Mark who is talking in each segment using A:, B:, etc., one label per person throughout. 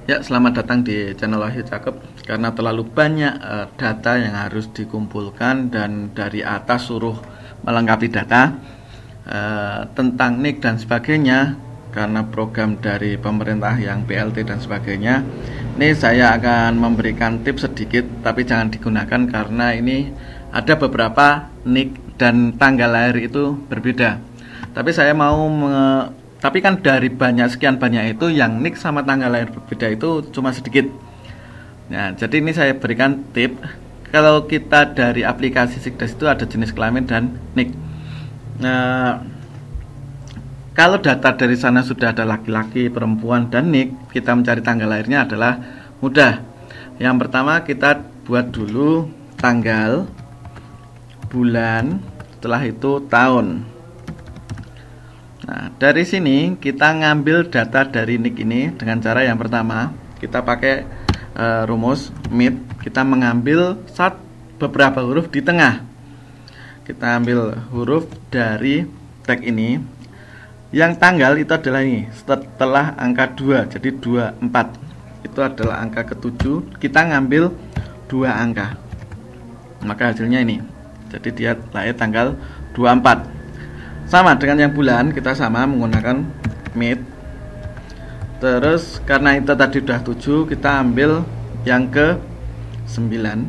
A: Ya, selamat datang di channel Wahyu Cakep. Karena terlalu banyak data yang harus dikumpulkan dan dari atas suruh melengkapi data tentang NIK dan sebagainya, karena program dari pemerintah yang BLT dan sebagainya. Ini saya akan memberikan tips sedikit, tapi jangan digunakan karena ini ada beberapa NIK dan tanggal lahir itu berbeda. Tapi saya mau tapi kan dari sekian banyak itu yang NIK sama tanggal lahir berbeda itu cuma sedikit. Nah, jadi ini saya berikan tip. Kalau kita dari aplikasi Sigdes itu ada jenis kelamin dan NIK. Nah, kalau data dari sana sudah ada laki-laki, perempuan, dan NIK, kita mencari tanggal lahirnya adalah mudah. Yang pertama kita buat dulu tanggal, bulan, setelah itu tahun. Nah, dari sini kita ngambil data dari NIK ini dengan cara yang pertama, kita pakai rumus MIT. Kita mengambil beberapa huruf di tengah. Kita ambil huruf dari tag ini. Yang tanggal itu adalah ini, setelah angka 2, jadi 24. Itu adalah angka ke-7. Kita ngambil 2 angka. Maka hasilnya ini. Jadi dia lahir tanggal 24. Sama dengan yang bulan, kita sama menggunakan MIT. Terus karena itu tadi udah 7, kita ambil yang ke 9,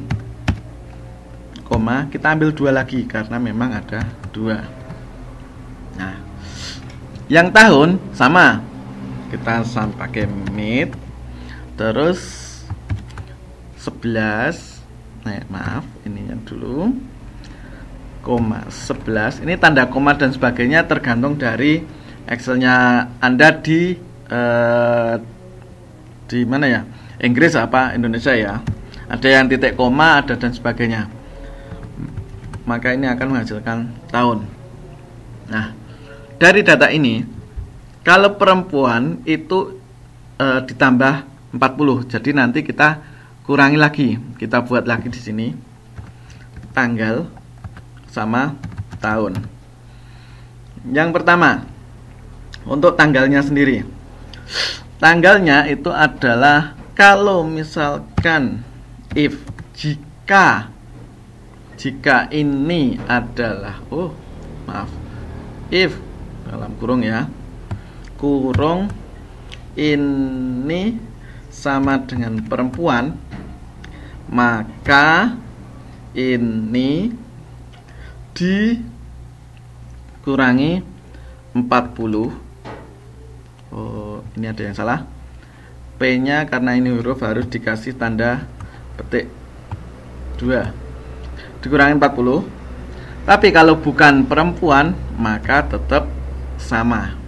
A: kita ambil 2 lagi karena memang ada 2. Nah, yang tahun sama, kita pakai MIT. Terus 11, maaf, ini yang dulu, 11. Ini tanda koma dan sebagainya tergantung dari Excelnya Anda di mana ya, Inggris apa Indonesia ya. Ada yang titik koma, ada dan sebagainya. Maka ini akan menghasilkan tahun. Nah, dari data ini, kalau perempuan itu ditambah 40. Jadi nanti kita kurangi lagi. Kita buat lagi di sini tanggal sama tahun. Yang pertama, untuk tanggalnya sendiri. Tanggalnya itu adalah kalau misalkan jika ini adalah if dalam kurung ya, kurung ini sama dengan perempuan, maka ini dikurangi 40. Ini ada yang salah. P nya karena ini huruf harus dikasih tanda petik 2. Dikurangi 40. Tapi kalau bukan perempuan, maka tetap sama.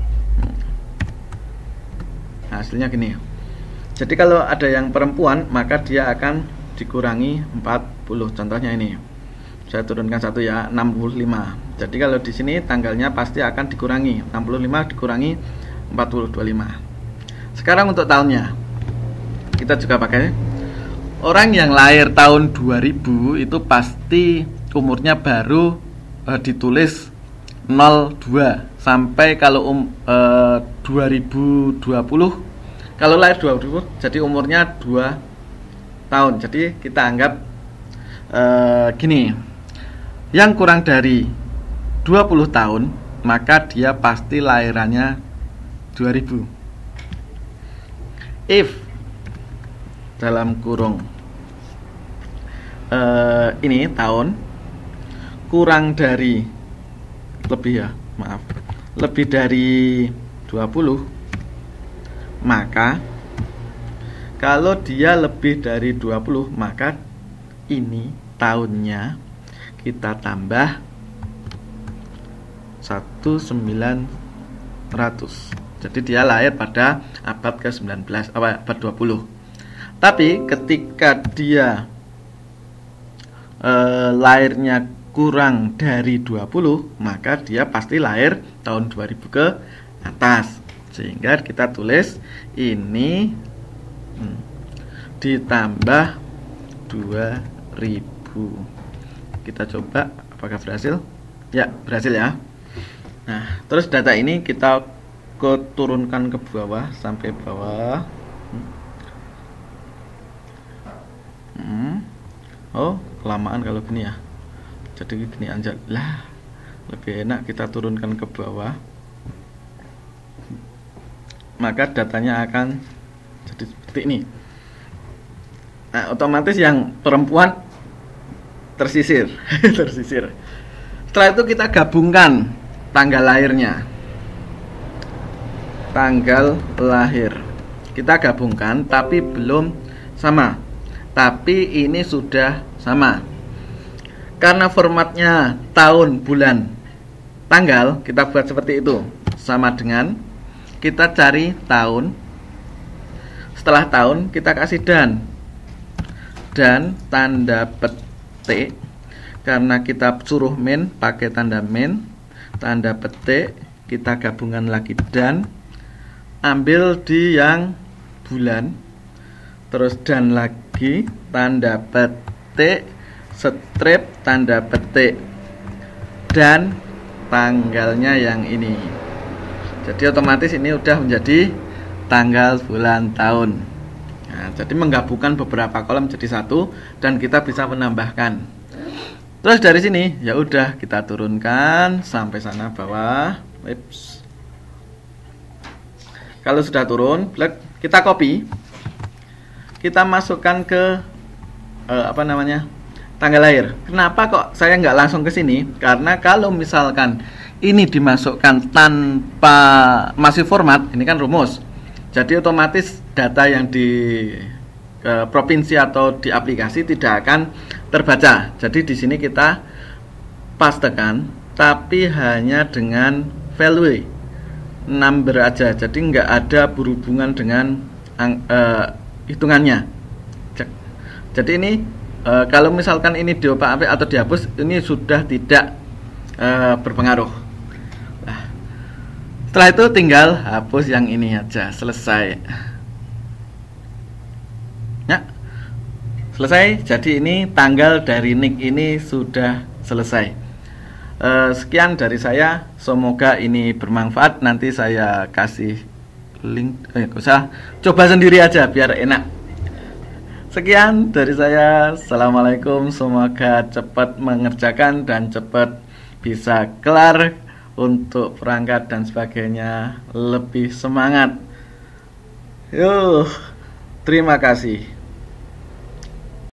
A: Hasilnya gini. Jadi kalau ada yang perempuan, maka dia akan dikurangi 40. Contohnya ini. Saya turunkan 1 ya, 65. Jadi kalau di sini tanggalnya pasti akan dikurangi 65 dikurangi 40, 25. Sekarang untuk tahunnya, kita juga pakai orang yang lahir tahun 2000 itu pasti umurnya baru ditulis 02 sampai kalau 2020, kalau lahir 2020 jadi umurnya 2 tahun. Jadi kita anggap gini. Yang kurang dari 20 tahun, maka dia pasti lahirannya 2000. If dalam kurung ini tahun kurang dari lebih dari 20, maka kalau dia lebih dari 20, maka ini tahunnya kita tambah 1900. Jadi dia lahir pada abad ke-19, abad 20. Tapi ketika dia lahirnya kurang dari 20, maka dia pasti lahir tahun 2000 ke atas. Sehingga kita tulis ini ditambah 2000. Kita coba apakah berhasil. Ya, berhasil ya. Nah, terus data ini kita turunkan ke bawah sampai bawah. Oh, kelamaan kalau gini ya. Jadi gini aja lah. Lebih enak kita turunkan ke bawah. Maka datanya akan jadi seperti ini. Nah, otomatis yang perempuan tersisir. Tersisir. Setelah itu kita gabungkan tanggal lahirnya. Tanggal lahir kita gabungkan, tapi belum sama. Tapi ini sudah sama. Karena formatnya tahun, bulan, tanggal, kita buat seperti itu. Sama dengan kita cari tahun. Setelah tahun kita kasih dan tanda petik. Karena kita suruh min pakai tanda min, tanda petik, kita gabungkan lagi dan ambil di yang bulan, terus dan lagi tanda petik, strip tanda petik dan tanggalnya yang ini. Jadi otomatis ini udah menjadi tanggal, bulan, tahun. Nah, jadi menggabungkan beberapa kolom jadi satu dan kita bisa menambahkan. Terus dari sini ya udah kita turunkan sampai sana bawah. Oops. Kalau sudah turun, kita copy, kita masukkan ke tanggal lahir. Kenapa kok saya nggak langsung ke sini? Karena kalau misalkan ini dimasukkan tanpa masih format, ini kan rumus. Jadi otomatis data yang di provinsi atau di aplikasi tidak akan terbaca. Jadi di sini kita pastekan, tapi hanya dengan value number aja, jadi nggak ada berhubungan dengan hitungannya. Jadi ini kalau misalkan ini diopak atau dihapus, ini sudah tidak berpengaruh. Nah, setelah itu tinggal hapus yang ini aja, selesai. Ya, selesai. Jadi ini tanggal dari nick ini sudah selesai. Sekian dari saya, semoga ini bermanfaat. Nanti saya kasih link, usah coba sendiri aja biar enak. Sekian dari saya, assalamualaikum, semoga cepat mengerjakan dan cepat bisa kelar untuk perangkat dan sebagainya, lebih semangat. Terima kasih.